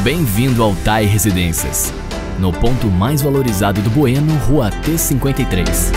Bem-vindo ao TAI Residências, no ponto mais valorizado do Bueno, Rua T53.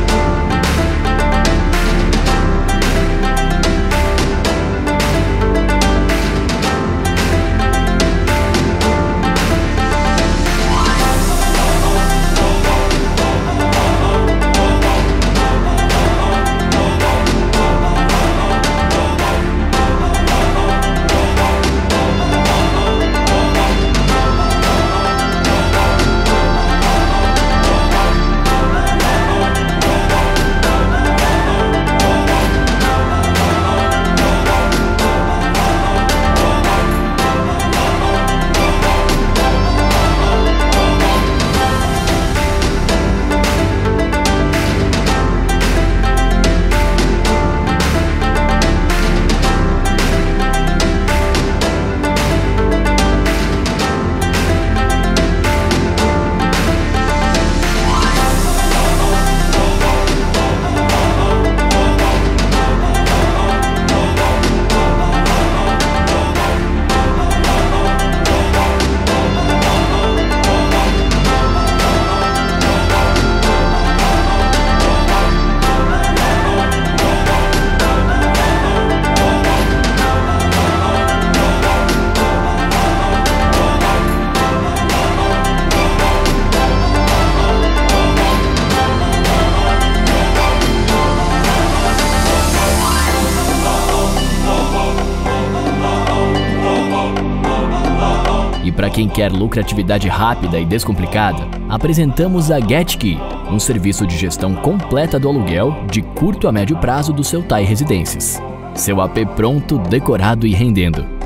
E para quem quer lucratividade rápida e descomplicada, apresentamos a GetKey, um serviço de gestão completa do aluguel de curto a médio prazo do seu TAI Residências. Seu AP pronto, decorado e rendendo.